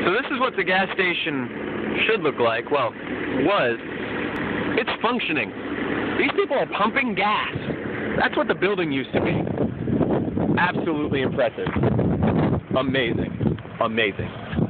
So this is what the gas station should look like. Well, was. It's functioning. These people are pumping gas. That's what the building used to be. Absolutely impressive. Amazing. Amazing.